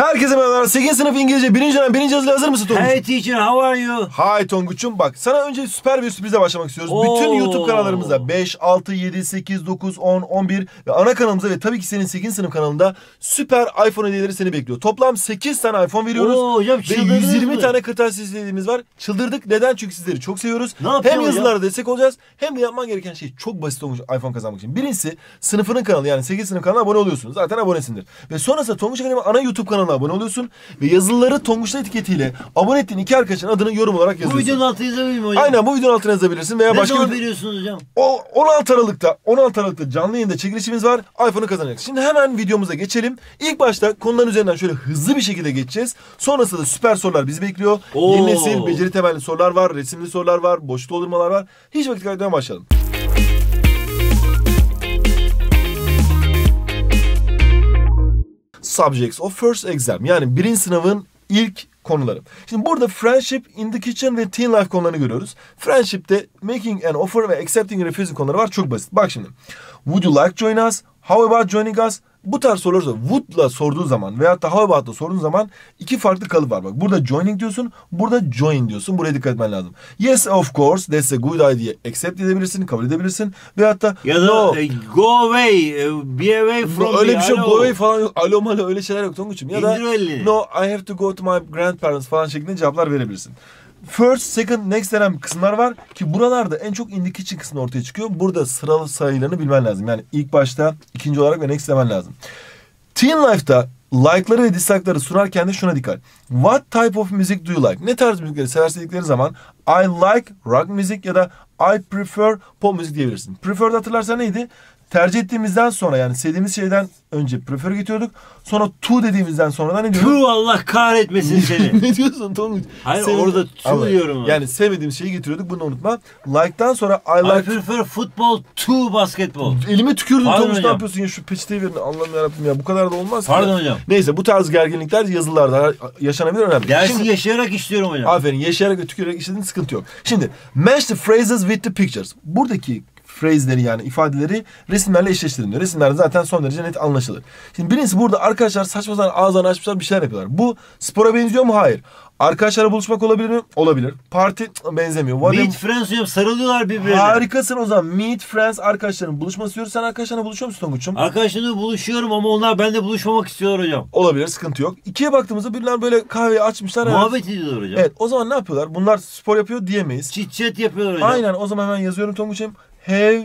Herkese merhabalar. 8. sınıf İngilizce 1. dönem 1. yazıyla hazır mısın Tonguç? Hey teacher, how are you? Hi Tonguç'um. Bak sana önce süper bir sürprize başlamak istiyoruz. Bütün YouTube kanallarımızda 5, 6, 7, 8, 9, 10, 11 ve ana kanalımızda ve tabii ki senin 8. sınıf kanalında süper iPhone hediyeleri seni bekliyor. Toplam 8 tane iPhone veriyoruz. Hocam, ve 120 tane kırtasiye hediyemiz var. Çıldırdık. Neden? Çünkü sizleri çok seviyoruz. Hem yazılarda destek olacağız hem de yapman gereken şey çok basit Tonguç iPhone kazanmak için. Birincisi sınıfının kanalı yani 8 sınıf kanalına abone oluyorsunuz. Zaten abonesindir. Ve sonrasında Tonguç Akademi ana YouTube kanalına abone oluyorsun. Ve yazıları Tonguç'la etiketiyle abone ettiğin 2 arkadaşın adını yorum olarak yazıyorsun. Bu videonun altına yazabilir miyim hocam? Aynen bu videonun altına yazabilirsin veya başka ne zaman veriyorsunuz hocam? 16 Aralık'ta canlı yayında çekilişimiz var. iPhone'u kazanacaksın. Şimdi hemen videomuza geçelim. İlk başta konuların üzerinden şöyle hızlı bir şekilde geçeceğiz. Sonrasında da süper sorular bizi bekliyor. Yeni nesil beceri temelli sorular var, resimli sorular var, boş doldurmalar var. Hiç vakit kaybetmeden başlayalım. Subjects of first exam yani birinci sınavın ilk konuları. Şimdi burada friendship in the kitchen ve teen life konularını görüyoruz. Friendship'te making an offer ve accepting and refusing konuları var. Çok basit. Bak şimdi. Would you like to join us? How about joining us? Bu tarz soruları would'la sorduğu zaman veyahut da how about'la sorduğun zaman iki farklı kalıp var. Bak burada joining diyorsun, burada join diyorsun. Buraya dikkat etmen lazım. Yes of course, that's a good idea. Accept edebilirsin, kabul edebilirsin. Veyahut da ya da no, go away, be away from öyle bir şey yok. Go away falan yok. Alo malo öyle şeyler yok Tonguç'um. Ya da no, I have to go to my grandparents falan şeklinde cevaplar verebilirsin. First, second, next denen kısımlar var ki buralarda en çok in the kitchen kısmı ortaya çıkıyor. Burada sıralı sayılarını bilmen lazım. Yani ilk başta, ikinci olarak ve next demen lazım. Teen Life'da like'ları ve dislike'ları sunarken de şuna dikkat. What type of music do you like? Ne tarz müzikleri seversin dedikleri zaman I like rock music ya da I prefer pop müzik diyebilirsin. Prefer'de hatırlarsan neydi? Tercih ettiğimizden sonra yani sevdiğimiz şeyden önce prefer getiriyorduk. Sonra to dediğimizden sonra da ne diyorduk? To Allah kahretmesin seni. Ne diyorsun Tonguç? Hayır orada to diyorum. Yani sevmediğimiz şeyi getiriyorduk bunu unutma. Like'dan sonra I prefer football to basketball. Elime tükürdün Tonguç ne yapıyorsun ya şu peçeteyi verin Allah'ım yarabbim ya bu kadar da olmaz. Pardon hocam. Neyse bu tarz gerginlikler yazılarda yaşanabilir önemli. Dersi şimdi, yaşayarak işliyorum hocam. Aferin yaşayarak ve tükürerek işlediğin sıkıntı yok. Şimdi match the phrases with the pictures. Buradaki phrase'leri yani ifadeleri resimlerle eşleştirin diyor. Resimler zaten son derece net anlaşılır. Şimdi birincisi burada arkadaşlar saçma sapan ağızlarını açmışlar bir şeyler yapıyorlar. Bu spora benziyor mu? Hayır. Arkadaşlarla buluşmak olabilir mi? Olabilir. Parti benzemiyor. Meet friends diyorum sarılıyorlar birbirine. Harikasın o zaman. Meet friends arkadaşların buluşması diyoruz. Sen arkadaşlarla buluşuyor musun Tonguç'um? Arkadaşlarla buluşuyorum ama onlar benimle buluşmamak istiyorlar hocam. Olabilir sıkıntı yok. İkiye baktığımızda biriler böyle kahveyi açmışlar. Muhabbet ediyorlar hocam. Evet o zaman ne yapıyorlar? Bunlar spor yapıyor diyemeyiz. Chit chat yapıyorlar hocam. Aynen o zaman hemen yazıyorum Tonguç'um. Have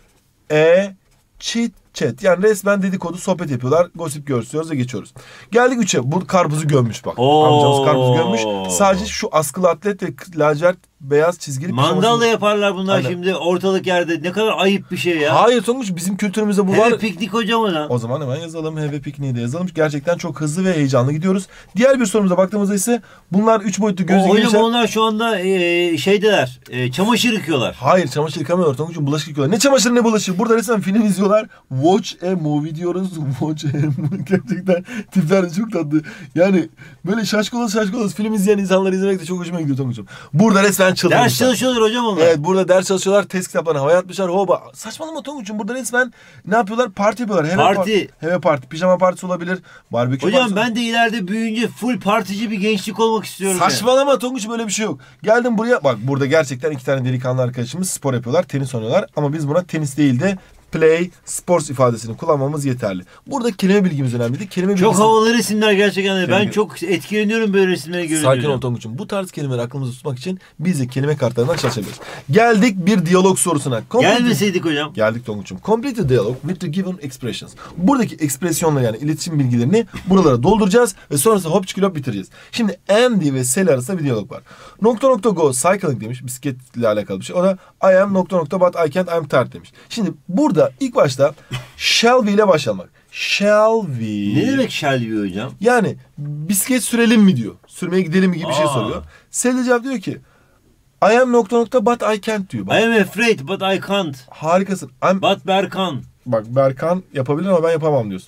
a chit chat. Yani resmen dedikodu sohbet yapıyorlar. Gossip görüyoruz ve geçiyoruz. Geldik 3'e. Bu karpuzu gömmüş bak. Amcamız karpuzu gömmüş. Sadece şu askılı atlet ve lacivert beyaz çizgili mandalla yaparlar bunlar. Aynen. Şimdi ortalık yerde ne kadar ayıp bir şey ya. Hayır Tonguç bizim kültürümüzde bu var. Heve piknik hocam ona. O zaman hemen yazalım. Heve pikniği de yazalım. Gerçekten çok hızlı ve heyecanlı gidiyoruz. Diğer bir sorumuza baktığımızda ise bunlar 3 boyutlu gözlü gençler. Hocam onlar şu anda şeydeler. Çamaşır yıkıyorlar. Hayır çamaşır yıkamıyorlar Tonguç'um bulaşık yıkıyorlar. Ne çamaşır ne bulaşık. Burada resmen film izliyorlar. Watch a movie diyoruz. Watch a movie. Gerçekten tipler çok tatlı. Yani böyle şaşkolos film izleyen insanları izlemek de çok hoşuma gidiyor Tonguç'um. Burada resmen çıldırmışlar. Ders çalışıyorlar hocam onlar. Evet burada ders çalışıyorlar. Test kitaplarına havaya atmışlar. Hoba. Saçmalama Tonguç'um. Burada resmen ne yapıyorlar? Parti yapıyorlar. Heve parti. Pijama partisi olabilir. Barbekü hocam partisi. Ben de ileride büyüyünce full partici bir gençlik olmak istiyorum. Saçmalama yani. Tonguç böyle bir şey yok. Geldim buraya. Bak burada gerçekten 2 tane delikanlı arkadaşımız spor yapıyorlar. Tenis oynuyorlar. Ama biz buna tenis değil de play, sports ifadesini kullanmamız yeterli. Burada kelime bilgimiz önemli. Çok havalı resimler gerçekten. Ben çok etkileniyorum böyle resimleri görünce. Sakin ol Tonguç'um. Bu tarz kelimeleri aklımızda tutmak için biz de kelime kartlarından çalışabiliriz. Geldik bir diyalog sorusuna. Gelmeseydik hocam. Geldik Tonguç'um. Complete the dialogue with the given expressions. Buradaki ekspresyonları yani iletişim bilgilerini buralara dolduracağız ve sonrasında hop çıkıp bitireceğiz. Şimdi Andy ve Sally arasında bir diyalog var. ... go cycling demiş. Bisikletle alakalı bir şey. O da I am ... but I can't I'm tired demiş. Şimdi burada İlk başta shall we ile başlamak. Shall we? Ne demek shall we hocam? Yani bisiklet sürelim mi diyor. Sürmeye gidelim mi gibi bir şey soruyor. Sally cevap diyor ki I am ... but I can't diyor. Bak. I am afraid but I can't. Harikasın. But Berkan. Bak Berkan yapabilir ama ben yapamam diyorsun.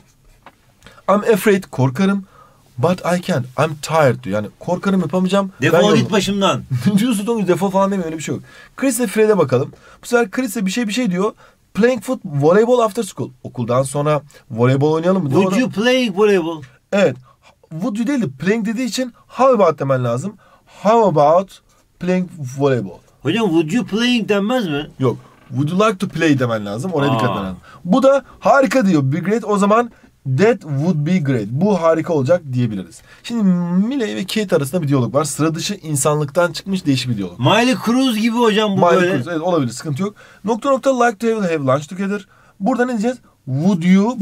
I'm afraid korkarım. But I can't. I'm tired diyor. Yani korkarım yapamayacağım. Defol git başımdan. Diyorsun Tonguç defol falan demiyor öyle bir şey yok. Chris ve Fred'e bakalım. Bu sefer Chris de bir şey diyor. Playing voleyball after school. Okuldan sonra voleybol oynayalım mı? Would you play voleyball? Evet. would you değil de playing dediği için how about demen lazım. How about playing voleyball? Hocam would you playing denmez mi? Yok. Would you like to play demen lazım. Oraya dikkat etmen lazım. Bu da harika diyor. Be great. O zaman that would be great. Bu harika olacak diyebiliriz. Şimdi Miley ve Kate arasında bir diyalog var. Sıra dışı insanlıktan çıkmış değişik bir diyalog. Miley Cyrus gibi hocam bu Miley böyle. Cyrus, evet olabilir. Sıkıntı yok. Nokta nokta like to have lunch together. Burada ne diyeceğiz? Would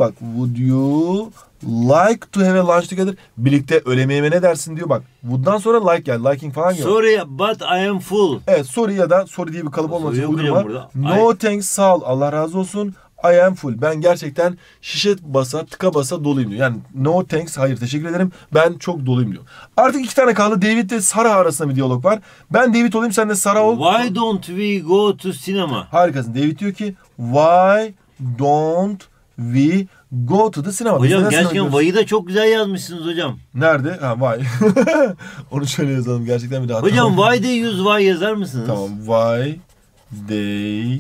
you like to have a lunch together? Birlikte öğle yemeğine ne dersin diyor. Bak would'dan sonra like geldi. Liking falan geliyor. Sorry but I am full. Evet sorry ya da sorry diye bir kalıp olması Yok uygun hocam var. burada. No thanks sağ ol Allah razı olsun. I am full. Ben gerçekten şişe basa tıka basa doluyum diyor. Yani no thanks hayır teşekkür ederim. Ben çok doluyum diyor. Artık 2 tane kaldı. David ve Sarah arasında bir diyalog var. Ben David olayım sen de Sarah ol. Why don't we go to cinema? Harikasın. David diyor ki why don't we go to the cinema? Hocam gerçekten why'ı da çok güzel yazmışsınız hocam. Nerede? Ha why. Onu şöyle yazalım. Gerçekten bir daha. Hocam why they use why yazar mısınız? Tamam. Why they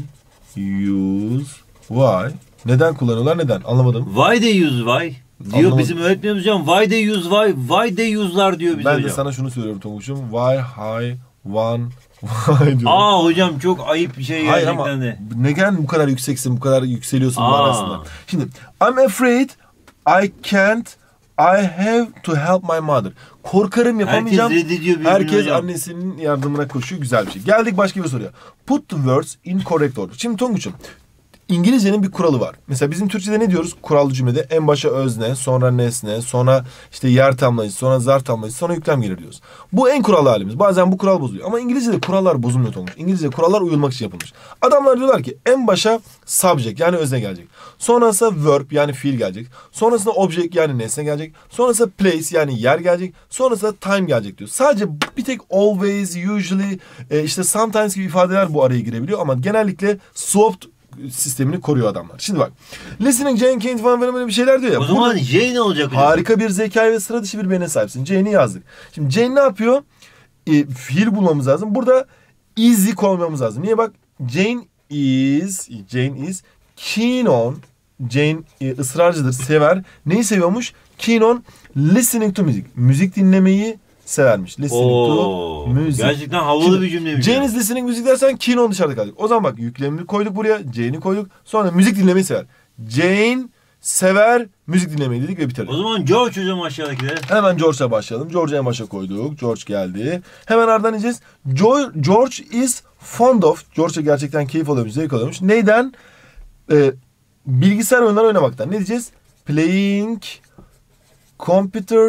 use why. Neden kullanıyorlar? Neden? Anlamadım. Why they use why? Diyor anlamadım. Bizim öğretmenimiz hocam. Why they use why? Why they use'lar diyor bize ben hocam. Ben de sana şunu söylüyorum Tonguç'um. Why, hi, one, why diyorum. Hocam çok ayıp bir şey gerçekten ama de. Neden bu kadar yükseksin, bu kadar yükseliyorsun bu arasında? Şimdi, I'm afraid I can't, I have to help my mother. Korkarım yapamayacağım. Herkes reddediyor Herkes hocam. annesinin yardımına koşuyor. Güzel bir şey. Geldik başka bir soruya. Put the words in correct order. Şimdi Tonguç'um, İngilizcenin bir kuralı var. Mesela bizim Türkçe'de ne diyoruz? Kurallı cümlede en başa özne, sonra nesne, sonra işte yer tamlayıcı, sonra zar tamlayıcı, sonra yüklem gelir diyoruz. Bu en kurallı halimiz. Bazen bu kural bozuluyor. Ama İngilizce'de kurallar bozulmuyor Tonguç. İngilizce kurallar uyulmak için yapılmış. Adamlar diyorlar ki en başa subject yani özne gelecek. Sonrasında verb yani fiil gelecek. Sonrasında object yani nesne gelecek. Sonrasında place yani yer gelecek. Sonrasında time gelecek diyor. Sadece bir tek always, usually, işte sometimes gibi ifadeler bu araya girebiliyor. Ama genellikle swapped sistemini koruyor adamlar. Şimdi bak. Listening, Jane, Kate falan böyle bir şeyler diyor ya. O zaman Jane ne olacak hocam? Harika bir zekaya ve sıra dışı bir beyne sahipsin. Jane'i yazdık. Şimdi Jane ne yapıyor? Fiil bulmamız lazım. Burada easy koymamız lazım. Niye bak? Jane is keen on. Jane ısrarcıdır, sever. Neyi seviyormuş? Keen on listening to music. Müzik dinlemeyi severmiş. Listening to music. Gerçekten havalı bir cümleymiş. Jane is listening music dersen keen on dışarıda kalacak. O zaman bak yüklemini koyduk buraya. Jane'i koyduk. Sonra müzik dinlemeyi sever. Jane sever müzik dinlemeyi dedik ve bitirdik. O zaman George hocam aşağıdakiler. Hemen George'la başlayalım. George'u en başa koyduk. George geldi. Hemen ardından diyeceğiz. George is fond of. George'a gerçekten keyif alıyormuş, zevk alıyormuş. Neyden? Bilgisayar oyunları oynamaktan. Ne diyeceğiz? Playing computer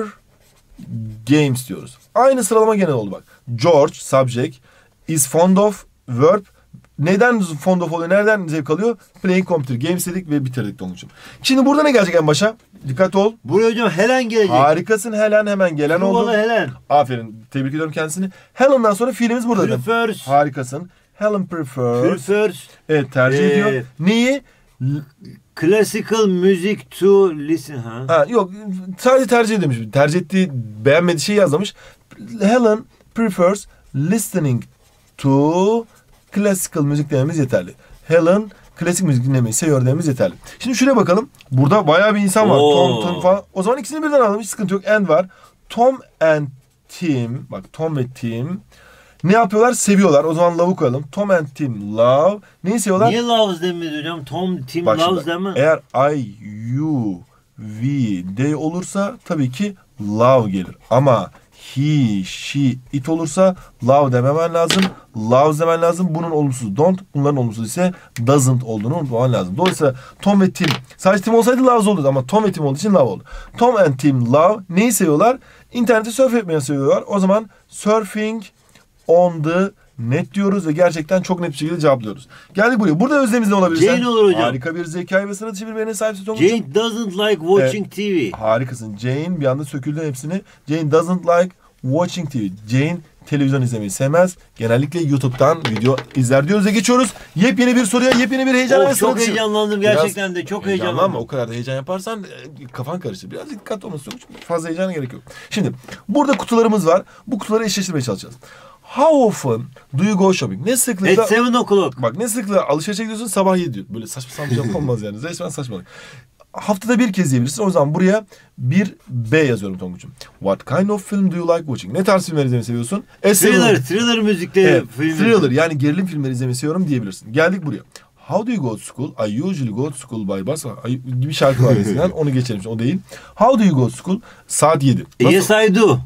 games diyoruz. Aynı sıralama genel oldu bak. George, subject, is fond of, verb. Neden fond of oluyor? Nereden zevk alıyor? Playing computer games dedik ve bitirdik Tonguç'um. Şimdi burada ne gelecek en başa? Dikkat ol. Buraya hocam Helen gelecek. Harikasın Helen, hemen gelen oldu. Helen. Aferin. Tebrik ediyorum kendisini. Helen'dan sonra fiilimiz burada. Prefers. Harikasın. Helen prefers. Evet, tercih ediyor. Neyi? Classical music to listen. Yok, sadece tercih edilmiş. Tercih ettiği, beğenmediği şeyi yazmış. Helen prefers listening to classical müzik dememiz yeterli. Helen klasik müzik dinlemeyi seviyor dememiz yeterli. Şimdi şuraya bakalım. Burada bayağı bir insan var. Tom falan. O zaman ikisini birden alalım. Hiç sıkıntı yok. And var. Tom and Tim. Bak Tom ve Tim. Ne yapıyorlar? Seviyorlar. O zaman love'u koyalım. Tom and Tim love. Neyi seviyorlar? Niye loves denmez hocam? Tom, Tim loves denmez. Eğer I, you, we, they olursa tabii ki love gelir. Ama he, she, it olursa love dememen lazım. Loves demen lazım. Bunun olumsuz don't. Bunların olumsuz ise doesn't olduğunu unutmaman lazım. Dolayısıyla Tom ve Tim. Sadece Tim olsaydı loves olurdu ama Tom ve Tim olduğu için love oldu. Tom and Tim love. Neyi seviyorlar? İnternette surf etmeyi seviyorlar. O zaman surfing on the net diyoruz ve gerçekten çok net bir şekilde cevaplıyoruz. Geldik buraya. Burada özlemimiz ne olabilir? Jane olur hocam. Harika bir zekayı ve sıra dışı bir beyne sahipsin. Jane doesn't like watching TV. Harikasın. Jane bir anda söküldü hepsini. Jane doesn't like watching TV. Jane televizyon izlemeyi sevmez. Genellikle YouTube'dan video izler diyoruz ve geçiyoruz. Yepyeni bir soruya, yepyeni bir heyecan ve çok heyecanlandım gerçekten de. Çok heyecanlandım. O kadar da heyecan yaparsan kafan karışır. Biraz dikkatli olması çok fazla heyecana gerek yok. Şimdi burada kutularımız var. Bu kutuları eşleştirmeye çalışacağız. How often do you go shopping? Ne sıklıkla? At 7 o'clock. Bak ne sıklıkla alışverişe gidiyorsun? Sabah 7 diyor. Böyle saçma sapan olmaz yani. Resmen saçmalık. haftada bir kez yiyebilirsin. O zaman buraya bir B yazıyorum Tonguç'um. What kind of film do you like watching? Ne tarz filmler izlemeyi seviyorsun? Thriller müzikli film. Thriller yani gerilim filmleri izlemeyi seviyorum diyebilirsin. Geldik buraya. How do you go to school? I usually go to school by bus. Bir şarkı var eskiden. Onu geçelim. O değil. How do you go to school? Saat 7. Yes I do.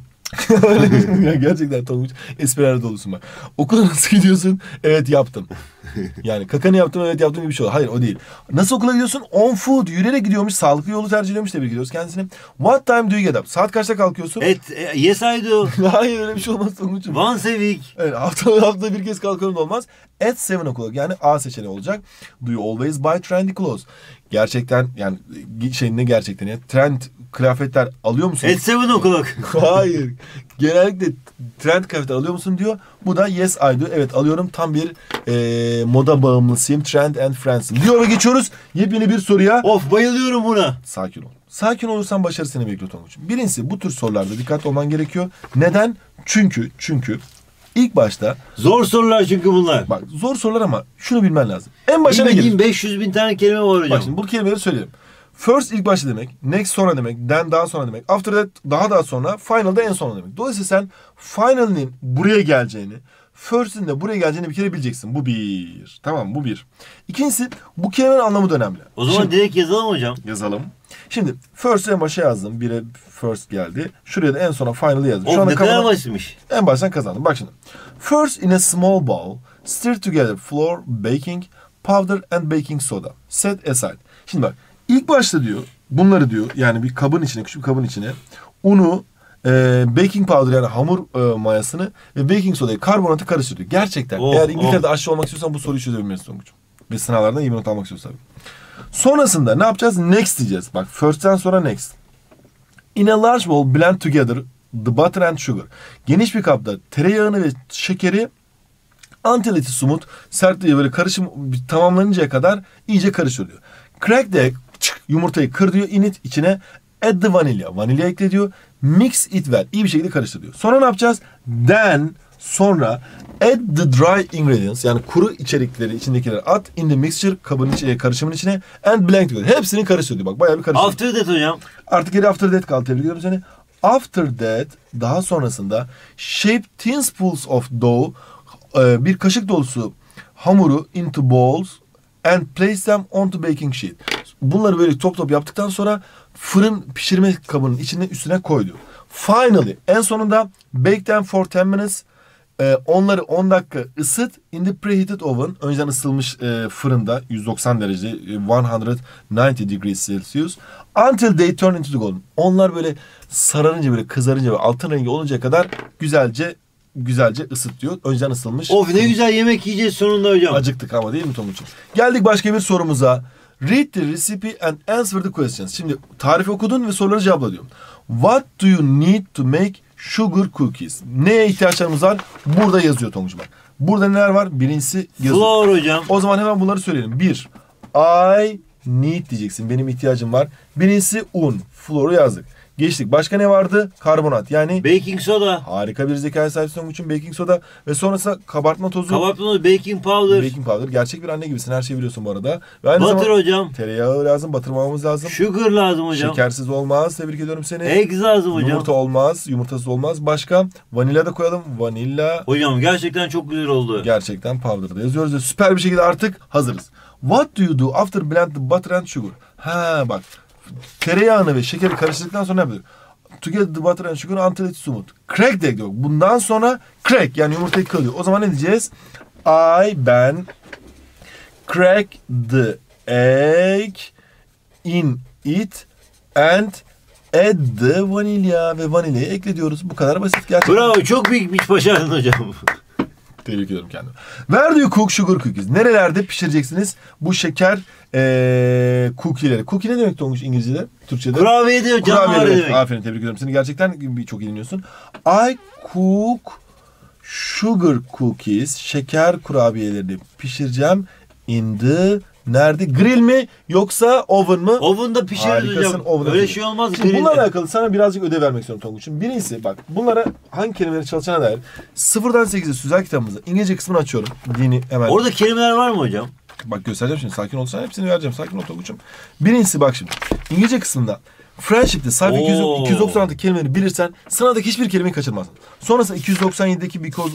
Gerçekten Tonguç espriler dolusun bak. Okula nasıl gidiyorsun? Evet yaptım. Yani kakanı yaptım, evet yaptım gibi bir şey oldu. Hayır o değil. Nasıl okula gidiyorsun? On foot. Yürüyerek gidiyormuş. Sağlıklı yolu tercih ediyormuş. Tebrik ediyoruz kendisini. What time do you get up? Saat kaçta kalkıyorsun? Yes I do. Hayır öyle bir şey olmaz Tonguç'um. Once a week. Evet, haftada bir kez kalkıyorum da olmaz. At 7 o'clock yani A seçeneği olacak. Do you always buy trendy clothes? Gerçekten yani ne gerçekten ya. Trend kıyafetler alıyor musun? At 7 o'clock. Hayır. Genellikle trend kıyafetler alıyor musun diyor. Bu da yes I do. Evet alıyorum. Tam bir moda bağımlısıyım. Trend and friends'im. Diyor ve geçiyoruz yepyeni bir soruya. Of bayılıyorum buna. Sakin ol. Sakin olursan başarı seni bekliyor Tonguç'um. Birincisi bu tür sorularda dikkatli olman gerekiyor. Neden? Çünkü ilk başta... Zor sorular çünkü bunlar. Bak zor sorular ama şunu bilmen lazım. En başına gelir. 500.000 tane kelime var hocam. Bak şimdi bu kelimeleri söyleyelim. First ilk başta demek, next sonra demek, then daha sonra demek, after that daha sonra, final da en son demek. Dolayısıyla sen final'in buraya geleceğini, first'in de buraya geleceğini bir kere bileceksin. Bu bir. Tamam bu bir. İkincisi bu kelimenin anlamı da önemli. O zaman şimdi, direkt yazalım hocam. Yazalım. Şimdi first'ı en başa yazdım. Bire first geldi. Şuraya da en sona final'ı yazdım. Şu anda ne kadar başlamış. En baştan kazandım. Bak şimdi. First in a small bowl, stir together flour, baking, powder and baking soda. Set aside. Şimdi bak. İlk başta diyor, bunları diyor yani bir kabın içine, küçük bir kabın içine unu, baking powder yani hamur mayasını ve baking sodayı, karbonatı karıştırıyor. Gerçekten eğer İngiltere'de aşçı olmak istiyorsan bu soruyu çözebilmelisin Tonguç'um. Ve sınavlardan iyi bir not almak istiyorsan. Sonrasında ne yapacağız? Next diyeceğiz. Bak first'ten sonra next. In a large bowl blend together the butter and sugar. Geniş bir kapta tereyağını ve şekeri until it is smooth, sertliği böyle karışım tamamlanıncaya kadar iyice karıştır diyor. Crack the egg, yumurtayı kır diyor, içine add the vanilla. Vanilya ekle diyor. Mix it well. İyi bir şekilde karıştır diyor. Sonra ne yapacağız? Then sonra add the dry ingredients yani kuru içerikleri içindekileri at in the mixture kabın içine, karışımın içine and blend diyor. Hepsini karıştır diyor. Bak bayağı bir karıştır. After that hocam. Artık geri after that kaldı. Tebrik ediyorum seni. After that daha sonrasında shape thin spools of dough bir kaşık dolusu hamuru into bowls and place them onto baking sheet. Bunları böyle top top yaptıktan sonra fırın pişirme kabının üstüne koy diyor. Finally en sonunda bake them for 10 minutes. Onları 10 dakika ısıt in the preheated oven. Önceden ısıtılmış fırında 190 derece 190 degrees Celsius until they turn into the golden. Onlar böyle sararınca böyle kızarınca ve altın rengi oluncaya kadar güzelce ısıt diyor. Önceden ısıtılmış. Of ne güzel yemek yiyeceğiz sonunda hocam. Acıktık ama değil mi Tonguç'um? Geldik başka bir sorumuza. Read the recipe and answer the questions. Şimdi tarifi okudun ve soruları cevapla diyorum. What do you need to make sugar cookies? Neye ihtiyaçlarımız var? Burada yazıyor Tonguç'um. Burada neler var? Birincisi yazıyor. Flour hocam. O zaman hemen bunları söyleyelim. Bir, I need diyeceksin. Benim ihtiyacım var. Birincisi un. Flour'u yazdık. Geçtik. Başka ne vardı? Karbonat. Yani baking soda. Harika bir zekaya sahip Tonguç'un baking soda ve sonrasında kabartma tozu. Kabartma tozu, baking powder. Baking powder. Gerçek bir anne gibisin. Her şeyi biliyorsun bu arada. Ve aynı butter hocam. Tereyağı lazım. Batırmamız lazım. Sugar lazım hocam. Şekersiz olmaz. Tebrik ediyorum seni. Eggs lazım hocam. Yumurta olmaz. Yumurtasız olmaz. Başka? Vanilya da koyalım. Vanilya. Hocam gerçekten çok güzel oldu. Gerçekten powder'da yazıyoruz ve süper bir şekilde artık hazırız. What do you do after blend the butter and sugar? Ha bak. Tereyağını ve şekeri karıştırdıktan sonra ne yapıyor? Together the butter and sugar until it's smooth. Crack the egg diyor. Bundan sonra crack yani yumurtayı kırıyor. O zaman ne diyeceğiz? Ben crack the egg in it and add the vanilya ve vanilyayı ekle diyoruz. Bu kadar basit gerçekten. Bravo çok büyük bir başardın hocam. Tebrik ediyorum kendimi. Where do you cook sugar cookies? Nerelerde pişireceksiniz bu şeker cookie'leri? Cookie ne demek Tonguç İngilizce'de? Türkçe'de? Kurabiye diyor. Kurabiye demek. Aferin tebrik ediyorum. Seni gerçekten çok iyi dinliyorsun. I cook sugar cookies. Şeker kurabiyelerini pişireceğim. In the nerede? Grill mi yoksa oven mı? Oven'da pişiririz hocam. Öyle şey olmaz. Şimdi bunlarla alakalı sana birazcık ödev vermek istiyorum Tonguç'um. Birincisi bak bunlara hangi kelimeleri çalışana dair 0'dan 8'e sözel kitabımızda İngilizce kısmını açıyorum. Dini hemen. Orada kelimeler var mı hocam? Bak göstereceğim şimdi. Sakin olsan hepsini vereceğim. Sakin ol Tonguç'um. Birincisi bak şimdi. İngilizce kısmında friendship'te sayfa 296 kelimeleri bilirsen sınavdaki hiçbir kelimeyi kaçırmazsın. Sonrasında 297'deki because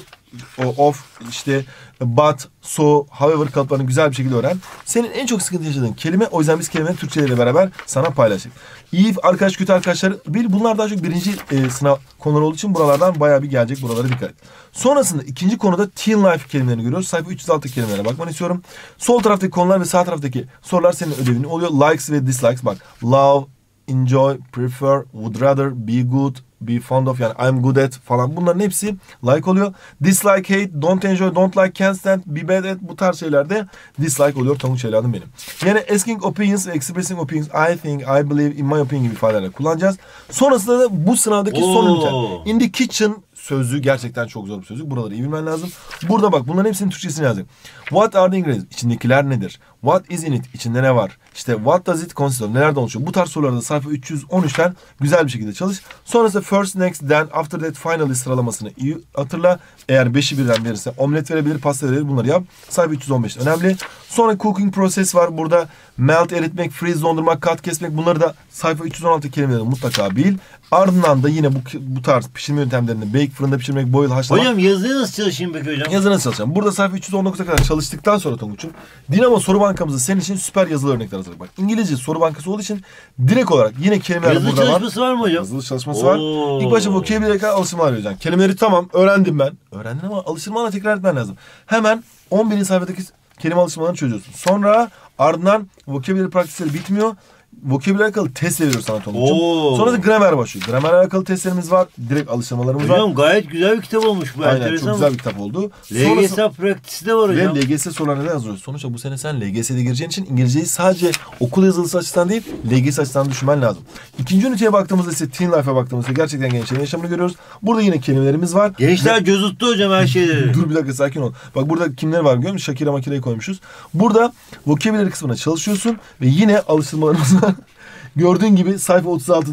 of, işte but, so, however kalıplarını güzel bir şekilde öğren. Senin en çok sıkıntı yaşadığın kelime, o yüzden biz kelimeleri Türkçeleriyle beraber sana paylaştık. İyi arkadaş, kötü arkadaşlar, bunlar daha çok birinci sınav konuları olduğu için buralardan bayağı bir gelecek, buralara dikkat et. Sonrasında ikinci konuda teen life kelimelerini görüyoruz. Sayfa 306 kelimelere bakmanı istiyorum. Sol taraftaki konular ve sağ taraftaki sorular senin ödevin oluyor. Likes ve dislikes, bak. Love, enjoy, prefer, would rather, be good, be fond of, yani I'm good at falan, bunların hepsi like oluyor. Dislike, hate, don't enjoy, don't like, can't stand, be bad at, bu tarz şeylerde dislike oluyor Tonguç evladım benim. Yani asking opinions ve expressing opinions, I think, I believe, in my opinion gibi ifadelerle kullanacağız. Sonrasında da bu sınavdaki son ünite. In the kitchen sözlüğü gerçekten çok zor bir sözlük. Buraları iyi bilmen lazım. Burada bak, bunların hepsinin Türkçesini yazdık. What are the ingredients? İçindekiler nedir? What is in it? İçinde ne var? İşte what does it consist of? Nelerden oluşuyor? Bu tarz sorularda sayfa 313'ten güzel bir şekilde çalış. Sonrasında first, next, then, after that, finally sıralamasını iyi hatırla. Eğer 5'i birden verirse omlet verebilir, pasta verebilir. Bunları yap. Sayfa 315 önemli. Sonra cooking process var. Burada melt, eritmek, freeze, dondurmak, kat kesmek. Bunları da sayfa 316 kelimeleri mutlaka bil. Ardından da yine bu tarz pişirme yöntemlerini bake, fırında pişirmek, boil, haşlamak. Hocam yazıya nasıl çalışayım peki hocam? Yazıya nasıl çalışacağım? Burada sayfa 319'a kadar çalıştıktan sonra Tonguç'um, Dinamo soru bankamızda senin için süper yazılı örnekler hazırladık. Bak, İngilizce soru bankası olduğu için direkt olarak yine kelimeler burada var. Yazılı çalışması var mı hocam? Yazılı çalışması var. İlk başta vocabulary'e kadar alıştırmalar vereceğim. Kelimeleri tamam öğrendim ben. Öğrendin ama alıştırmalarla tekrar etmen lazım. Hemen 11. sayfadaki kelime alıştırmalarını çözüyorsun. Sonra ardından vocabulary pratikleri bitmiyor. Vocabulary alakalı test veriyoruz sana Tonguç'um. Sonra da gramer başlıyor. Gramer alakalı testlerimiz var. Direkt alıştırmalarımız var. Hocam gayet güzel bir kitap olmuş bu. Aynen, çok güzel bir kitap oldu. LGS praktisi de var hocam. Ve LGS sorularını da yazıyoruz. Sonuçta bu sene sen LGS'de gireceğin için İngilizceyi sadece okul yazılısı açısından değil, LGS açısından düşünmen lazım. İkinci üniteye baktığımızda ise Teen Life'a baktığımızda gerçekten gençlerin yaşamını görüyoruz. Burada yine kelimelerimiz var. Gençler cozuttu hocam her şeyleri. Dur bir dakika, sakin ol. Bak burada kimler var görüyor musun? Shakira Makira'yı koymuşuz. Burada vocabulary kısmına çalışıyorsun ve yine alıştırmalarımız var. Gördüğün gibi sayfa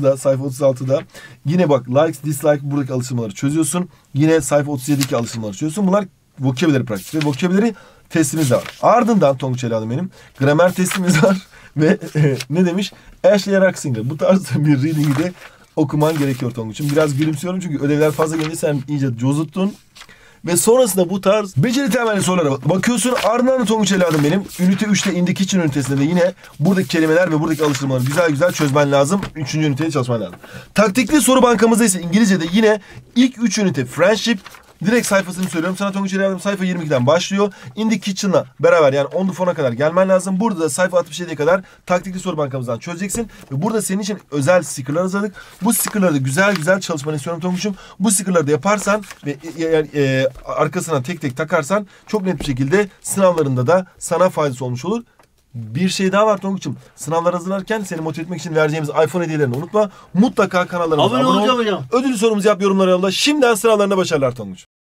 36'da yine bak likes, dislike, buradaki alıştırmaları çözüyorsun. Yine sayfa 37'deki alıştırmaları çözüyorsun. Bunlar vocabulary pratik ve vocabulary testimiz de var. Ardından Tonguç evladım benim gramer testimiz var ve ne demiş? Ashley Ruxinger. Bu tarz bir reading'i de okuman gerekiyor Tonguç'um. Biraz gülümsüyorum çünkü ödevler fazla gelince sen iyice cozuttun. Ve sonrasında bu tarz beceri temelli sorulara bakıyorsun. Ardından Tonguç evladım benim. Ünite 3'te in the kitchen ünitesinde de yine buradaki kelimeler ve buradaki alıştırmaları güzel güzel çözmen lazım. 3. üniteye çalışman lazım. Taktikli soru bankamızda ise İngilizce'de yine ilk 3 ünite friendship. Direkt sayfasını söylüyorum. Sana Tonguç evladım sayfa 22'den başlıyor. In the kitchen'la beraber yani on the phone'a kadar gelmen lazım. Burada da sayfa 67'ye kadar taktikli soru bankamızdan çözeceksin. Ve burada senin için özel sticker'lar hazırladık. Bu sticker'ları da güzel güzel çalışmanı istiyorum Tonguç'um. Bu sticker'ları da yaparsan ve arkasına tek tek takarsan çok net bir şekilde sınavlarında da sana faydası olmuş olur. Bir şey daha var Tonguç'um. Sınavlar hazırlarken seni motive etmek için vereceğimiz iPhone hediyelerini unutma. Mutlaka kanallarımıza abone ol. Ödül sorumuzu yap, yorumlara yolla. Şimdiden sınavlarına başarılar Tonguç.